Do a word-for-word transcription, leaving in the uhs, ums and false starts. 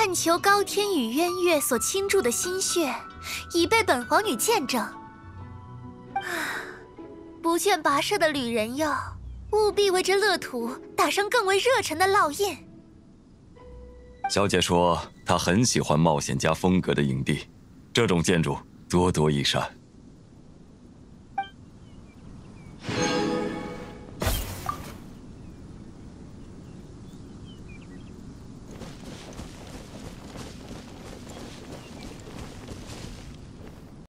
探求高天与渊月所倾注的心血，已被本皇女见证。不倦跋涉的旅人哟，务必为这乐土打上更为热忱的烙印。 小姐说她很喜欢冒险家风格的营地，这种建筑多多益善。